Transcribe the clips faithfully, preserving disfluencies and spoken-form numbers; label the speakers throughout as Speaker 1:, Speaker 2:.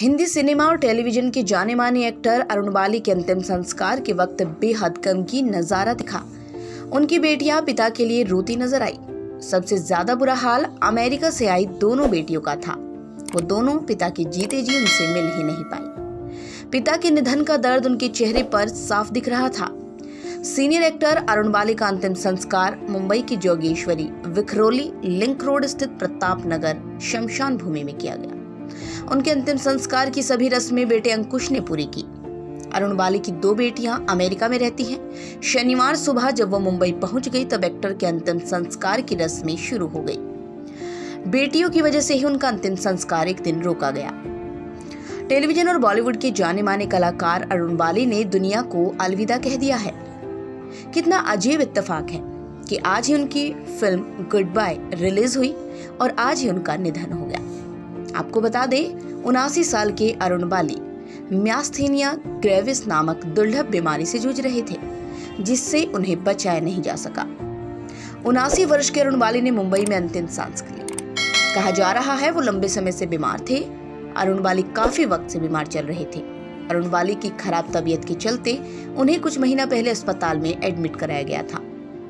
Speaker 1: Hindi cinema और television के जाने माने एक्टर अरुण बाली के अंतिम संस्कार के वक्त बेहद गमगीन नजारा दिखा। उनकी बेटियां पिता के लिए रोती नजर आई। सबसे ज्यादा बुरा हाल अमेरिका से आई दोनों बेटियों का था। वो दोनों पिता के जीते जी उनसे मिल ही नहीं पाई। पिता के निधन का दर्द उनके चेहरे पर साफ दिख रहा था। सीनियर एक्टर अरुण बाली का अंतिम संस्कार मुंबई की जोगेश्वरी विखरोली लिंक रोड स्थित प्रताप नगर शमशान भूमि में किया गया। उनके अंतिम संस्कार की सभी रस्में बेटे अंकुश ने पूरी की। अरुण बाली की दो बेटियां अमेरिका में रहती हैं। शनिवार सुबह जब वो मुंबई पहुंच गई तब एक्टर के अंतिम संस्कार की रस्में शुरू हो गई। बेटियों की वजह से ही उनका अंतिम संस्कार एक दिन रोका गया। टेलीविजन और बॉलीवुड के जाने माने कलाकार अरुण बाली ने दुनिया को अलविदा कह दिया है। कितना अजीब इत्तेफाक है कि आज ही उनकी फिल्म गुड बाय रिलीज हुई और आज ही उनका निधन हो गया। आपको बता दें, उनासी साल के अरुण बाली मियास्थेनिया ग्रेविस नामक दुर्लभ बीमारी से जूझ रहे थे, जिससे उन्हें बचाया नहीं जा सका। उनासी वर्ष के अरुण बाली ने मुंबई में अंतिम सांस ली। कहा जा रहा है वो लंबे समय से बीमार थे। अरुण बाली काफी वक्त से बीमार चल रहे थे। अरुण बाली की खराब तबीयत के चलते उन्हें कुछ महीना पहले अस्पताल में एडमिट कराया गया था।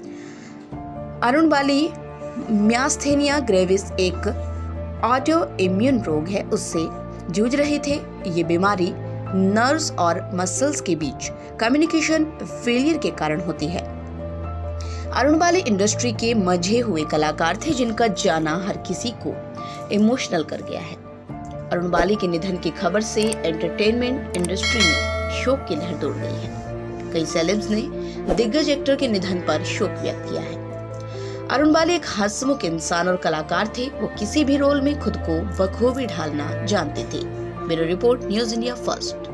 Speaker 1: अरुण बाली मियास्थेनिया ग्रेविस एक ऑटो इम्यून रोग है, उससे जूझ रहे थे। ये बीमारी नर्व्स और मसल्स के बीच कम्युनिकेशन फेलियर के कारण होती है। अरुण बाली इंडस्ट्री के मंझे हुए कलाकार थे, जिनका जाना हर किसी को इमोशनल कर गया है। अरुण बाली के निधन की खबर से एंटरटेनमेंट इंडस्ट्री में शोक की लहर दौड़ गई है। कई सेलेब्स ने दिग्गज एक्टर के निधन पर शोक व्यक्त किया है। अरुण बाली एक हंसमुख इंसान और कलाकार थे। वो किसी भी रोल में खुद को बखूबी ढालना जानते थे। Bureau report, news India first.